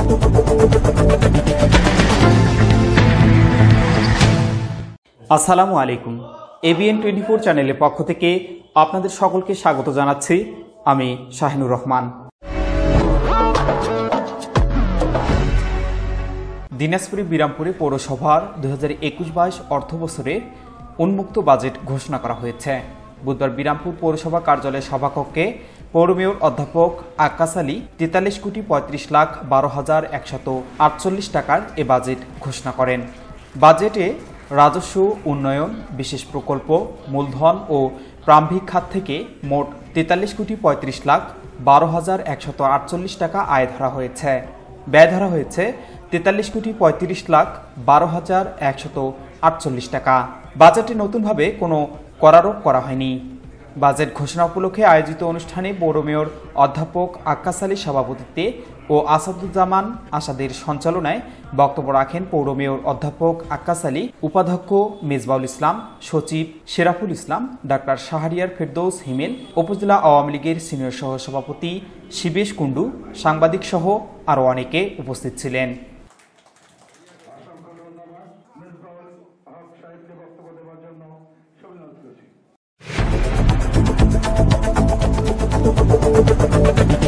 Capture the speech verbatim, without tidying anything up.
আসসালামু আলাইকুম। ABN twenty four চ্যানেলের পক্ষ থেকে আপনাদের সকলকে স্বাগত জানাচ্ছি। আমি শাহিনুর রহমান। দিনাজপুর বিরামপুরে পৌরসভার দুই হাজার একুশ বাইশ অর্থ বছরের উন্মুক্ত বাজেট ঘোষণা করা হয়েছে। বুধবার বিরামপুর পৌরসভা কার্যালয়ের সভাকক্ষে পৌর মেয়র অধ্যাপক আক্কাস আলী তেতাল্লিশ কোটি পঁয়ত্রিশ লাখ বারো হাজার একশত আটচল্লিশ টাকার এ বাজেট ঘোষণা করেন। বাজেটে রাজস্ব উন্নয়ন, বিশেষ প্রকল্প, মূলধন ও প্রারম্ভিক খাত থেকে মোট তেতাল্লিশ কোটি পঁয়ত্রিশ লাখ বারো হাজার একশত আটচল্লিশ টাকা আয় ধরা হয়েছে। ব্যয় ধরা হয়েছে তেতাল্লিশ কোটি পঁয়ত্রিশ লাখ বারো হাজার একশত আটচল্লিশ টাকা। বাজেটে নতুনভাবে কোনো করারোপ করা হয়নি। বাজেট ঘোষণা উপলক্ষে আয়োজিত অনুষ্ঠানে পৌর মেয়র অধ্যাপক আক্কাস আলীর সভাপতিত্বে ও আসাদুজ্জামান আসাদের সঞ্চালনায় বক্তব্য রাখেন পৌর মেয়র অধ্যাপক আক্কাস আলী, উপাধ্যক্ষ মেজবাউল ইসলাম, সচিব শেরাফুল ইসলাম, ডাক্তার শাহরিয়ার ফেরদৌস হিমেল, উপজেলা আওয়ামী লীগের সিনিয়র সহ সভাপতি শিবেশ কুণ্ডু, সাংবাদিক সহ আরও অনেকে উপস্থিত ছিলেন। Thank you.